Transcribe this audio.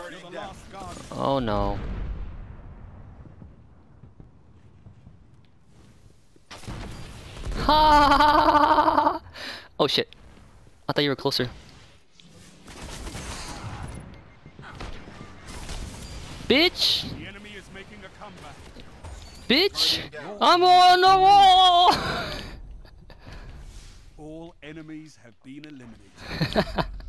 Oh no. Ha! Oh shit. I thought you were closer. Bitch! The enemy is making a comeback. Bitch! I'm on the wall! All enemies have been eliminated.